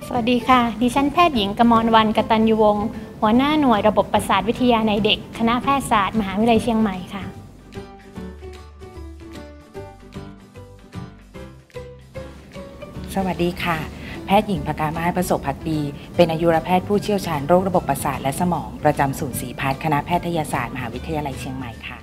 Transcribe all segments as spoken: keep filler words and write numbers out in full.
สวัสดีค่ะดิฉันแพทย์หญิงกมรวรรณ กตัญญูวงศ์หัวหน้าหน่วยระบบประสาทวิทยาในเด็กคณะแพทยศาสตร์มหาวิทยาลัยเชียงใหม่ค่ะสวัสดีค่ะแพทย์หญิงภกามาศ ประสบภักดีเป็นอายุรแพทย์ผู้เชี่ยวชาญโรคระบบประสาทและสมองประจำศูนย์ศรีพัฒน์คณะแพทยศาสตร์มหาวิทยาลัยเชียงใหม่ค่ะ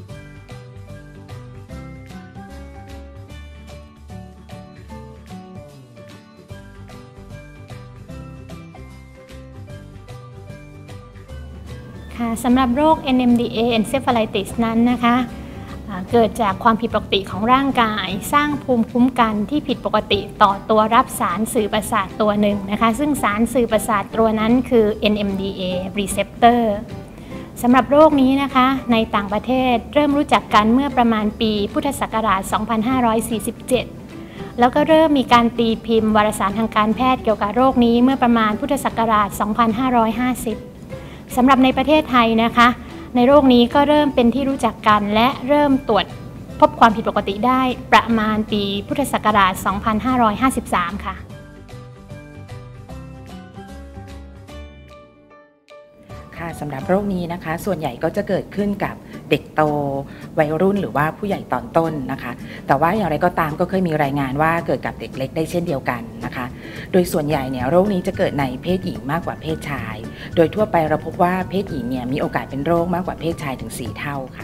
สำหรับโรค เอ็น เอ็ม ดี เอ Encephalitis นั้นนะคะเกิดจากความผิดปกติของร่างกายสร้างภูมิคุ้มกันที่ผิดปกติต่อตัวรับสารสื่อประสาทตัวหนึ่งนะคะซึ่งสารสื่อประสาทตัวนั้นคือ เอ็น เอ็ม ดี เอ receptor สำหรับโรคนี้นะคะในต่างประเทศเริ่มรู้จักกันเมื่อประมาณปีพุทธศักราช สองพันห้าร้อยสี่สิบเจ็ด แล้วก็เริ่มมีการตีพิมพ์วารสารทางการแพทย์เกี่ยวกับโรคนี้เมื่อประมาณพุทธศักราช สองพันห้าร้อยห้าสิบสำหรับในประเทศไทยนะคะในโรคนี้ก็เริ่มเป็นที่รู้จักกันและเริ่มตรวจพบความผิดปกติได้ประมาณปีพุทธศักราช สองพันห้าร้อยห้าสิบสาม ค่ะค่ะสำหรับโรคนี้นะคะส่วนใหญ่ก็จะเกิดขึ้นกับเด็กโตวัยรุ่นหรือว่าผู้ใหญ่ตอนต้นนะคะแต่ว่าอย่างไรก็ตามก็เคยมีรายงานว่าเกิดกับเด็กเล็กได้เช่นเดียวกันนะคะโดยส่วนใหญ่เนี่ยโรคนี้จะเกิดในเพศหญิงมากกว่าเพศชายโดยทั่วไปเราพบว่าเพศหญิงเนี่ยมีโอกาสเป็นโรคมากกว่าเพศชายถึงสี่เท่าค่ะ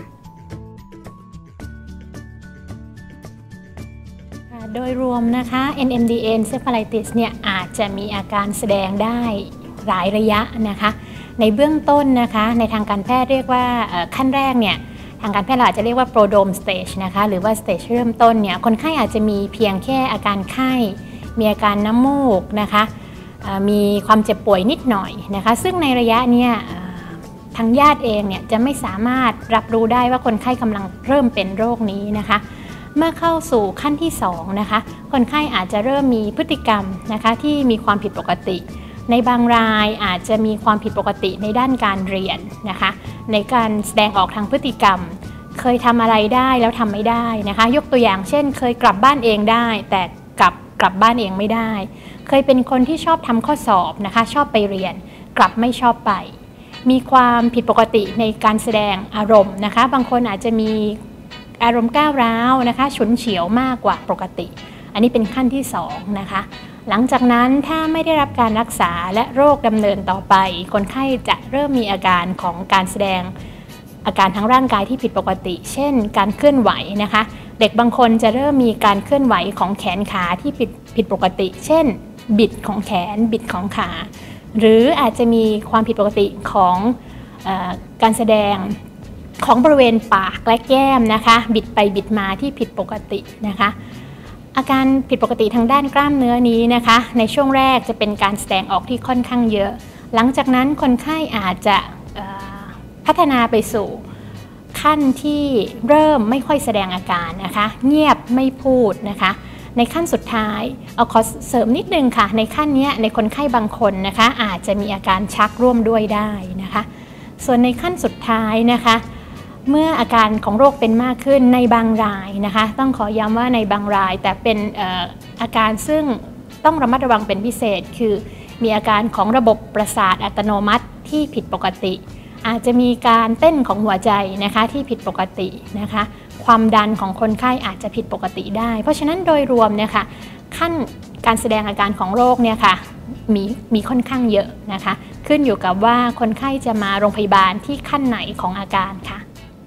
โดยรวมนะคะ เอ็น เอ็ม ดี เอ Encephalitis เนี่ยอาจจะมีอาการแสดงได้หลายระยะนะคะในเบื้องต้นนะคะในทางการแพทย์เรียกว่าขั้นแรกเนี่ยทางการแพทย์เราอาจจะเรียกว่า prodrome stage นะคะหรือว่า stage เริ่มต้นเนี่ยคนไข้อาจจะมีเพียงแค่อาการไข้มีอาการน้ำมูกนะคะมีความเจ็บป่วยนิดหน่อยนะคะซึ่งในระยะนี้ทางญาติเองเนี่ยจะไม่สามารถรับรู้ได้ว่าคนไข้กำลังเริ่มเป็นโรคนี้นะคะเมื่อเข้าสู่ขั้นที่สองนะคะคนไข้อาจจะเริ่มมีพฤติกรรมนะคะที่มีความผิดปกติในบางรายอาจจะมีความผิดปกติในด้านการเรียนนะคะในการแสดงออกทางพฤติกรรมเคยทำอะไรได้แล้วทำไม่ได้นะคะยกตัวอย่างเช่นเคยกลับบ้านเองได้แต่กลับกลับบ้านเองไม่ได้เคยเป็นคนที่ชอบทำข้อสอบนะคะชอบไปเรียนกลับไม่ชอบไปมีความผิดปกติในการแสดงอารมณ์นะคะบางคนอาจจะมีอารมณ์ก้าวร้าวนะคะฉุนเฉียวมากกว่าปกติอันนี้เป็นขั้นที่สองนะคะหลังจากนั้นถ้าไม่ได้รับการรักษาและโรคดำเนินต่อไปคนไข้จะเริ่มมีอาการของการแสดงอาการทางร่างกายที่ผิดปกติเช่นการเคลื่อนไหวนะคะเด็กบางคนจะเริ่มมีการเคลื่อนไหวของแขนขาที่ผิดผิดปกติเช่นบิดของแขนบิดของขาหรืออาจจะมีความผิดปกติของเอ่อการแสดงของบริเวณปากและแก้มนะคะบิดไปบิดมาที่ผิดปกตินะคะอาการผิดปกติทางด้านกล้ามเนื้อนี้นะคะในช่วงแรกจะเป็นการแสดงออกที่ค่อนข้างเยอะหลังจากนั้นคนไข้อาจจะพัฒนาไปสู่ขั้นที่เริ่มไม่ค่อยแสดงอาการนะคะเงียบไม่พูดนะคะในขั้นสุดท้ายเอาขอเสริมนิดนึงค่ะในขั้นนี้ในคนไข้บางคนนะคะอาจจะมีอาการชักร่วมด้วยได้นะคะส่วนในขั้นสุดท้ายนะคะเมื่ออาการของโรคเป็นมากขึ้นในบางรายนะคะต้องขอย้ำว่าในบางรายแต่เป็นเอ่ออาการซึ่งต้องระมัดระวังเป็นพิเศษคือมีอาการของระบบประสาทอัตโนมัติที่ผิดปกติอาจจะมีการเต้นของหัวใจนะคะที่ผิดปกตินะคะความดันของคนไข้อาจจะผิดปกติได้เพราะฉะนั้นโดยรวมเนี่ยค่ะขั้นการแสดงอาการของโรคเนี่ยค่ะมีมีค่อนข้างเยอะนะคะขึ้นอยู่กับว่าคนไข้จะมาโรงพยาบาลที่ขั้นไหนของอาการค่ะ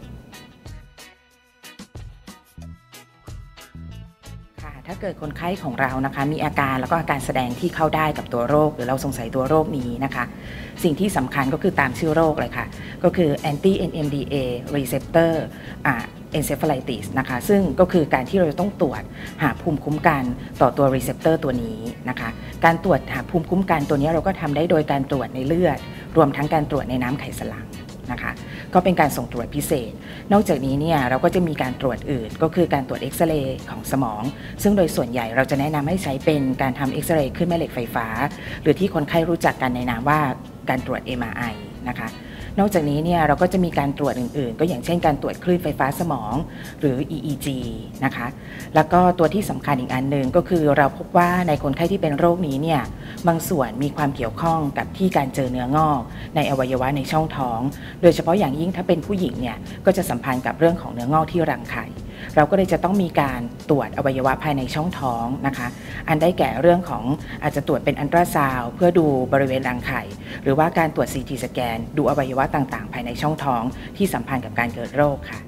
ถ้าเกิดคนไข้ของเรานะคะมีอาการแล้วก็อาการแสดงที่เข้าได้กับตัวโรคหรือเราสงสัยตัวโรคนี้นะคะสิ่งที่สำคัญก็คือตามชื่อโรคเลยค่ะก็คือ anti เอ็น เอ็ม ดี เอ receptor encephalitis นะคะซึ่งก็คือการที่เราจะต้องตรวจหาภูมิคุ้มกันต่อตัว receptor ตัวนี้นะคะการตรวจหาภูมิคุ้มกันตัวนี้เราก็ทำได้โดยการตรวจในเลือดรวมทั้งการตรวจในน้ำไขสันหลังนะคะก็เป็นการส่งตรวจพิเศษนอกจากนี้เนี่ยเราก็จะมีการตรวจอื่นก็คือการตรวจเอ็กซเรย์ของสมองซึ่งโดยส่วนใหญ่เราจะแนะนำให้ใช้เป็นการทำเอ็กซเรย์ขึ้นแม่เหล็กไฟฟ้าหรือที่คนไข้รู้จักกันในนามว่าการตรวจ เอ็ม อาร์ ไอ นะคะนอกจากนี้เนี่ยเราก็จะมีการตรวจอื่นๆก็อย่างเช่นการตรวจคลื่นไฟฟ้าสมองหรือ อี อี จี นะคะแล้วก็ตัวที่สำคัญอีกอันหนึ่งก็คือเราพบว่าในคนไข้ที่เป็นโรคนี้เนี่ยบางส่วนมีความเกี่ยวข้องกับที่การเจอเนื้องอกในอวัยวะในช่องท้องโดยเฉพาะอย่างยิ่งถ้าเป็นผู้หญิงเนี่ยก็จะสัมพันธ์กับเรื่องของเนื้องอกที่รังไข่เราก็เลยจะต้องมีการตรวจอวัยวะภายในช่องท้องนะคะอันได้แก่เรื่องของอาจจะตรวจเป็นอัลตราซาวด์เพื่อดูบริเวณรังไข่หรือว่าการตรวจ ซี ที สแกนดูอวัยวะต่างๆภายในช่องท้องที่สัมพันธ์กับการเกิดโรคค่ะ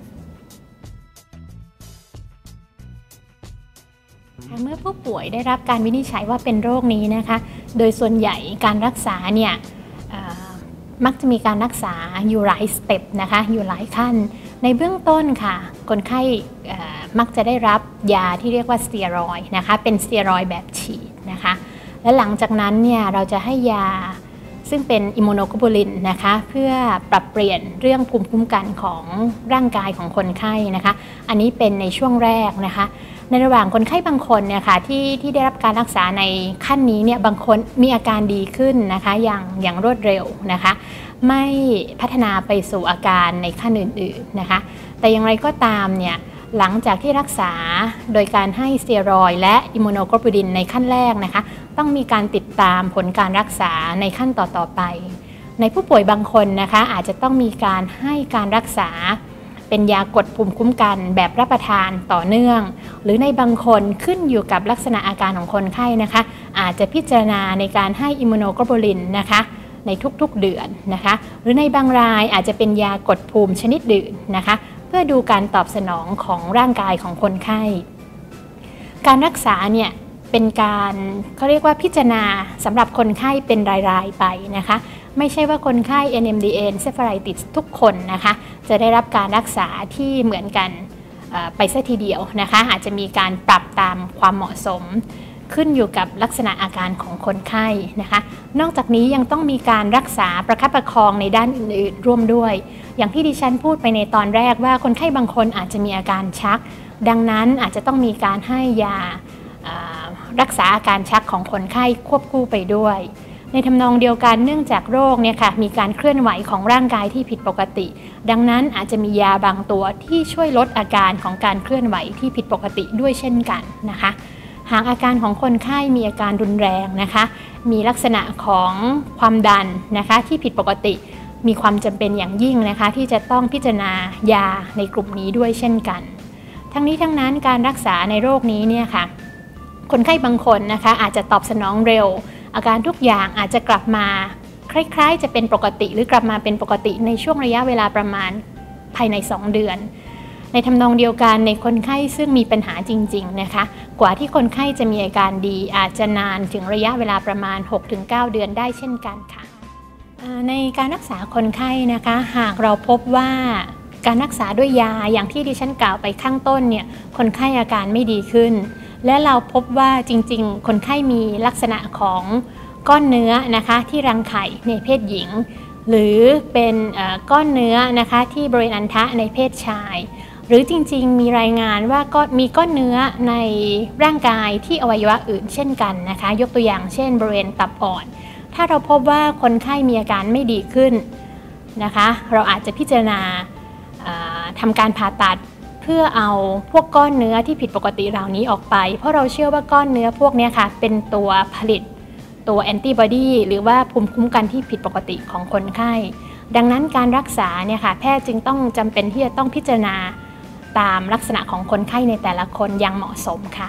เมื่อผู้ป่วยได้รับการวินิจฉัยว่าเป็นโรคนี้นะคะโดยส่วนใหญ่การรักษาเนี่ยมักจะมีการรักษาอยู่หลายสเต็ปนะคะอยู่หลายขั้นในเบื้องต้นค่ะคนไข้มักจะได้รับยาที่เรียกว่าสเตียรอยด์นะคะเป็นสเตียรอยด์แบบฉีดนะคะและหลังจากนั้นเนี่ยเราจะให้ยาซึ่งเป็นอิมมูโนโกลูลินนะคะเพื่อปรับเปลี่ยนเรื่องภูมิคุ้มกันของร่างกายของคนไข้นะคะอันนี้เป็นในช่วงแรกนะคะในระหว่างคนไข้บางคนเนี่ยค่ะที่ที่ได้รับการรักษาในขั้นนี้เนี่ยบางคนมีอาการดีขึ้นนะคะอย่างอย่างรวดเร็วนะคะไม่พัฒนาไปสู่อาการในขั้นอื่นๆนะคะแต่อย่างไรก็ตามเนี่ยหลังจากที่รักษาโดยการให้สเตียรอยด์และอิมมูโนโกลูลินในขั้นแรกนะคะต้องมีการติดตามผลการรักษาในขั้นต่อๆไปในผู้ป่วยบางคนนะคะอาจจะต้องมีการให้การรักษาเป็นยากดภูมิคุ้มกันแบบรับประทานต่อเนื่องหรือในบางคนขึ้นอยู่กับลักษณะอาการของคนไข้นะคะอาจจะพิจารณาในการให้อิมมูโนโกลูลินนะคะในทุกๆเดือนนะคะหรือในบางรายอาจจะเป็นยากดภูมิชนิดอื่นนะคะเพื่อดูการตอบสนองของร่างกายของคนไข้การรักษาเนี่ยเป็นการเขาเรียกว่าพิจารณาสำหรับคนไข้เป็นรายๆไปนะคะไม่ใช่ว่าคนไข้ เอ็น เอ็ม ดี เอ Encephalitis ทุกคนนะคะจะได้รับการรักษาที่เหมือนกันไปซะทีเดียวนะคะอาจจะมีการปรับตามความเหมาะสมขึ้นอยู่กับลักษณะอาการของคนไข้นะคะนอกจากนี้ยังต้องมีการรักษาประคับประคองในด้านอื่นๆร่วมด้วยอย่างที่ดิฉันพูดไปในตอนแรกว่าคนไข้บางคนอาจจะมีอาการชักดังนั้นอาจจะต้องมีการให้ยารักษาอาการชักของคนไข้ควบคู่ไปด้วยในทำนองเดียวกันเนื่องจากโรคเนี่ยค่ะมีการเคลื่อนไหวของร่างกายที่ผิดปกติดังนั้นอาจจะมียาบางตัวที่ช่วยลดอาการของการเคลื่อนไหวที่ผิดปกติด้วยเช่นกันนะคะหากอาการของคนไข้มีอาการรุนแรงนะคะมีลักษณะของความดันนะคะที่ผิดปกติมีความจำเป็นอย่างยิ่งนะคะที่จะต้องพิจารณายาในกลุ่มนี้ด้วยเช่นกันทั้งนี้ทั้งนั้นการรักษาในโรคนี้เนี่ยค่ะคนไข้บางคนนะคะอาจจะตอบสนองเร็วอาการทุกอย่างอาจจะกลับมาคล้ายๆจะเป็นปกติหรือกลับมาเป็นปกติในช่วงระยะเวลาประมาณภายในสองเดือนในทำนองเดียวกันในคนไข้ซึ่งมีปัญหาจริงๆนะคะกว่าที่คนไข้จะมีอาการดีอาจจะนานถึงระยะเวลาประมาณ หกถึงเก้า เดือนได้เช่นกันค่ะในการรักษาคนไข้นะคะหากเราพบว่าการรักษาด้วยยาอย่างที่ดิฉันกล่าวไปข้างต้นเนี่ยคนไข้อาการไม่ดีขึ้นและเราพบว่าจริงๆคนไข้มีลักษณะของก้อนเนื้อนะคะที่รังไข่ในเพศหญิงหรือเป็นก้อนเนื้อนะคะที่บริเวณอัณฑะในเพศชายหรือจริงๆมีรายงานว่าก็มีก้อนเนื้อในร่างกายที่อวัยวะอื่นเช่นกันนะคะยกตัวอย่างเช่นบริเวณตับอ่อนถ้าเราพบว่าคนไข้มีอาการไม่ดีขึ้นนะคะเราอาจจะพิจารณาทำการผ่าตัดเพื่อเอาพวกก้อนเนื้อที่ผิดปกติเหล่านี้ออกไปเพราะเราเชื่อว่าก้อนเนื้อพวกนี้ค่ะเป็นตัวผลิตตัวแอนติบอดีหรือว่าภูมิคุ้มกันที่ผิดปกติของคนไข้ดังนั้นการรักษาเนี่ยค่ะแพทย์จึงต้องจำเป็นที่จะต้องพิจารณาตามลักษณะของคนไข้ในแต่ละคนอย่างเหมาะสมค่ะ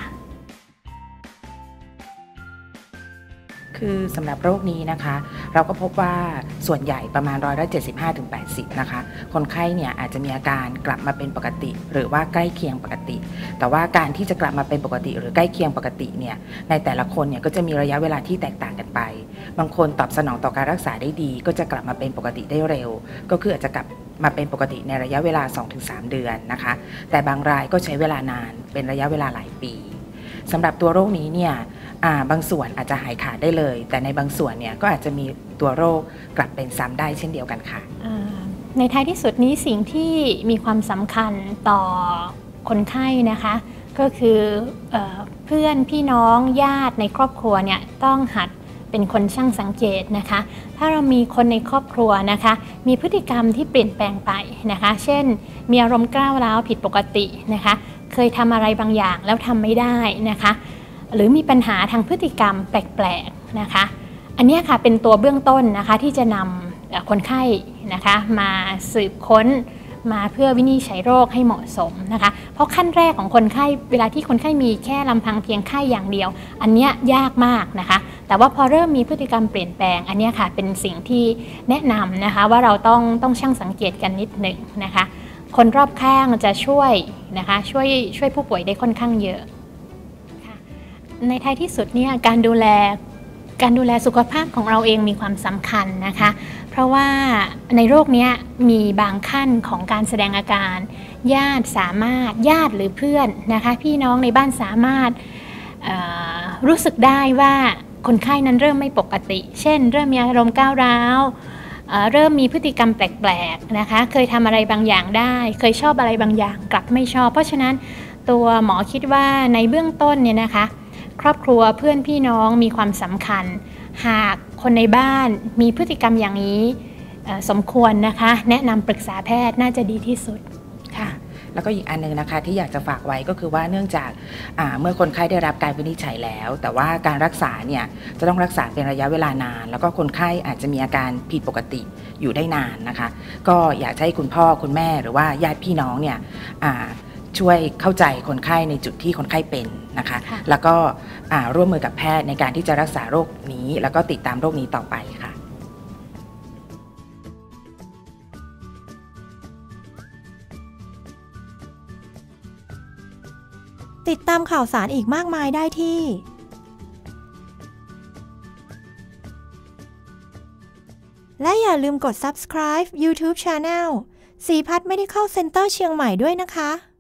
คือสำหรับโรคนี้นะคะเราก็พบว่าส่วนใหญ่ประมาณร้อยละเจ็ดสิบห้าถึงแปดสิบนะคะคนไข้เนี่ยอาจจะมีอาการกลับมาเป็นปกติหรือว่าใกล้เคียงปกติแต่ว่าการที่จะกลับมาเป็นปกติหรือใกล้เคียงปกติเนี่ยในแต่ละคนเนี่ยก็จะมีระยะเวลาที่แตกต่างกันไปบางคนตอบสนองต่อการรักษาได้ดีก็จะกลับมาเป็นปกติได้เร็วก็คืออาจจะกลับมาเป็นปกติในระยะเวลา สองถึงสาม เดือนนะคะแต่บางรายก็ใช้เวลานานเป็นระยะเวลาหลายปีสำหรับตัวโรคนี้เนี่ยบางส่วนอาจจะหายขาดได้เลยแต่ในบางส่วนเนี่ยก็อาจจะมีตัวโรคกลับเป็นซ้ำได้เช่นเดียวกันค่ะในท้ายที่สุดนี้สิ่งที่มีความสำคัญต่อคนไข้นะคะก็คือเอ่อเพื่อนพี่น้องญาติในครอบครัวเนี่ยต้องหัดเป็นคนช่างสังเกตนะคะถ้าเรามีคนในครอบครัวนะคะมีพฤติกรรมที่เปลี่ยนแปลงไปนะคะเช่นมีอารมณ์ก้าวร้าวผิดปกตินะคะเคยทำอะไรบางอย่างแล้วทำไม่ได้นะคะหรือมีปัญหาทางพฤติกรรมแปลกๆนะคะอันนี้ค่ะเป็นตัวเบื้องต้นนะคะที่จะนำคนไข้นะคะมาสืบค้นมาเพื่อวินิจฉัยโรคให้เหมาะสมนะคะเพราะขั้นแรกของคนไข้เวลาที่คนไข้มีแค่ลำพังเพียงไข้อย่างเดียวอันนี้ยากมากนะคะแต่ว่าพอเริ่มมีพฤติกรรมเปลี่ยนแปลงอันนี้ค่ะเป็นสิ่งที่แนะนำนะคะว่าเราต้องต้องชั่งสังเกตกันนิดหนึ่งนะคะคนรอบข้างจะช่วยนะคะช่วยช่วยผู้ป่วยได้ค่อนข้างเยอะค่ะในท้ายที่สุดเนี่ยการดูแลการดูแลสุขภาพของเราเองมีความสำคัญนะคะเพราะว่าในโรคนี้มีบางขั้นของการแสดงอาการญาติสามารถญาติหรือเพื่อนนะคะพี่น้องในบ้านสามารถรู้สึกได้ว่าคนไข้นั้นเริ่มไม่ปกติเช่นเริ่มมีอารมณ์ก้าวร้าวเริ่มมีพฤติกรรมแปลกๆนะคะเคยทำอะไรบางอย่างได้เคยชอบอะไรบางอย่างกลับไม่ชอบเพราะฉะนั้นตัวหมอคิดว่าในเบื้องต้นเนี่ยนะคะครอบครัวเพื่อนพี่น้องมีความสำคัญหากคนในบ้านมีพฤติกรรมอย่างนี้สมควรนะคะแนะนำปรึกษาแพทย์น่าจะดีที่สุดค่ะแล้วก็อีกอันนึงนะคะที่อยากจะฝากไว้ก็คือว่าเนื่องจากเมื่อคนไข้ได้รับการวินิจฉัยแล้วแต่ว่าการรักษาเนี่ยจะต้องรักษาเป็นระยะเวลานานแล้วก็คนไข้อาจจะมีอาการผิดปกติอยู่ได้นานนะคะก็อยากให้คุณพ่อคุณแม่หรือว่าญาติพี่น้องเนี่ยช่วยเข้าใจคนไข้ในจุดที่คนไข้เป็นนะคะแล้วก็ร่วมมือกับแพทย์ในการที่จะรักษาโรคนี้แล้วก็ติดตามโรคนี้ต่อไปค่ะติดตามข่าวสารอีกมากมายได้ที่และอย่าลืมกด ซับสไครบ์ ยูทูบ Channel ศรีพัฒน์ Medical Center เชียงใหม่ด้วยนะคะ